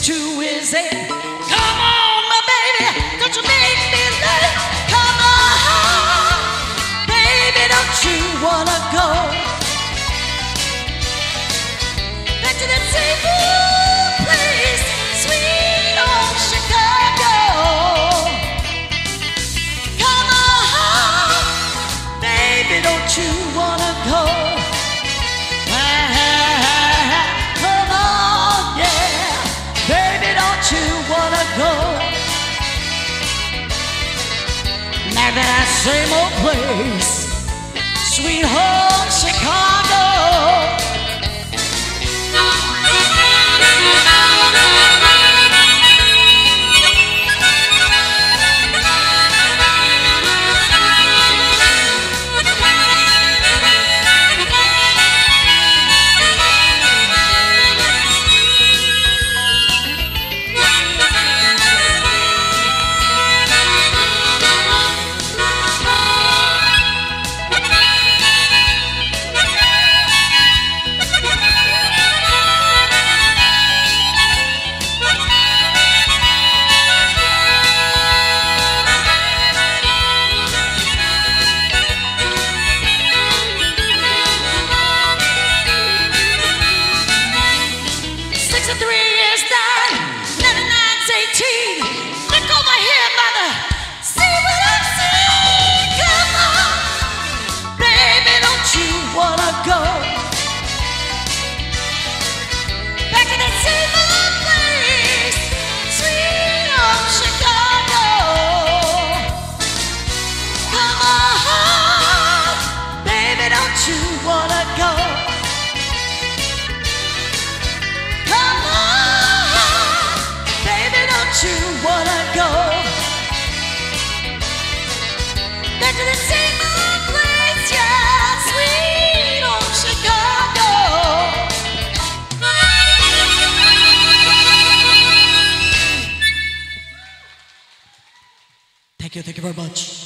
2 is 8. Come on, my baby, don't you make me late. Come on, baby, don't you wanna go back to that same old place, sweet old Chicago. Come on, baby, don't you wanna go? Come on, yeah, baby, don't you wanna go back to that same old place, sweet home Chicago. 3 is 9, 99's 18. Look over here, mother, see what I see. Come on, baby, don't you wanna go back to that same old place, sweet old Chicago. Come on, baby, don't you wanna go? You wanna go back to the same old place, yeah, sweet old Chicago. Thank you very much.